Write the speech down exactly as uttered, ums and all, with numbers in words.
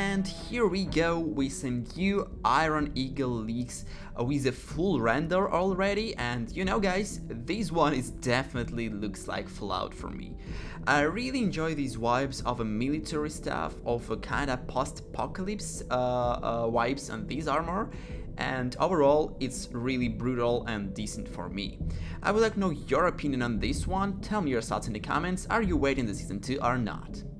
and here we go with some new Iron Eagle leaks uh, with a full render already. And you know guys, this one is definitely looks like Fallout for me. I really enjoy these vibes of a military stuff, of a kind of post-apocalypse uh, uh, vibes on this armor, and overall it's really brutal and decent for me. I would like to know your opinion on this one. Tell me your thoughts in the comments. Are you waiting the season two or not?